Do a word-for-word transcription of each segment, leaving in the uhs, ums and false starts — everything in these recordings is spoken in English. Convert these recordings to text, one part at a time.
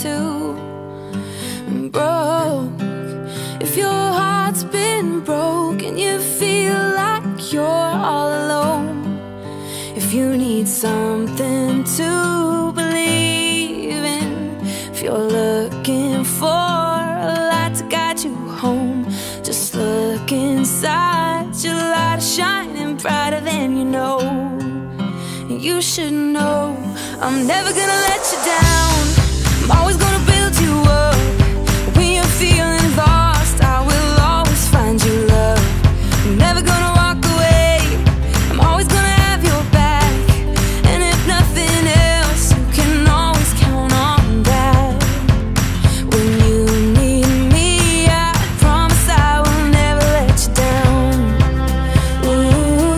too broke. If your heart's been broke and you feel like you're all alone, if you need something to believe in, if you're looking for a light to guide you home, just look inside. Your light is shining brighter than you know. You should know I'm never gonna let you down. I'm always gonna build you up. When you're feeling lost, I will always find you love. I'm never gonna walk away. I'm always gonna have your back. And if nothing else, you can always count on that. When you need me, I promise I will never let you down. Ooh,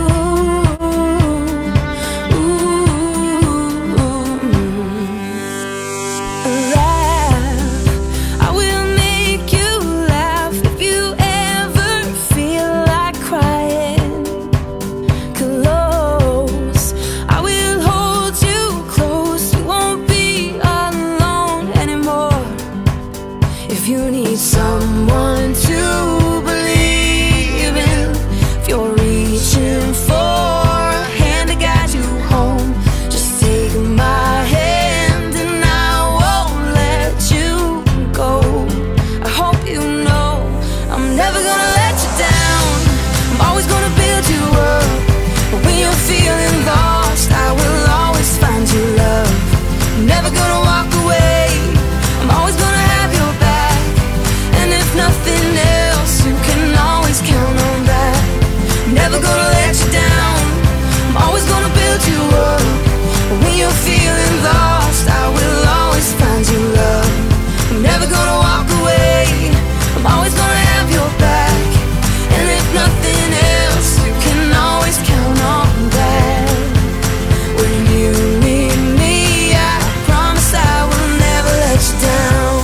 if you need someone to believe in, if you're reaching for a hand to guide you home, just take my hand and I won't let you go. I hope you know I'm never gonna let you down. I'm always gonna build you up. But when you're feeling lost, I will always find you love. I'm never gonna walk away. I'm always gonna have your back. And if nothing else, you can always count on that. I'm never gonna let you down. I'm always gonna build you up. But when you're feeling lost, I will always find you love. I'm never gonna walk away. I'm always gonna have your back. And if nothing else, you can always count on that. When you need me, I promise I will never let you down.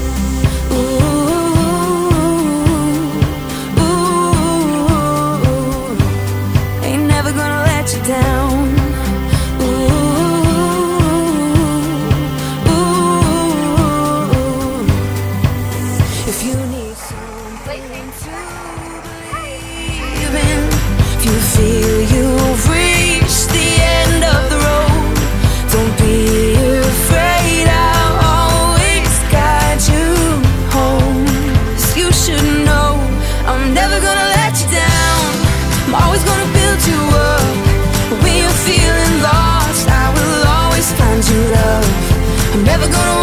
Ooh, ooh, ain't never gonna let you down. Ooh, ooh, if you need something to believe in, if you feel you've reached the end of the road, don't be afraid, I'll always guide you home. 'Cause you should know I'm never gonna let you down. I'm always gonna build you up. When you're feeling lost, I will always find you love. I'm never gonna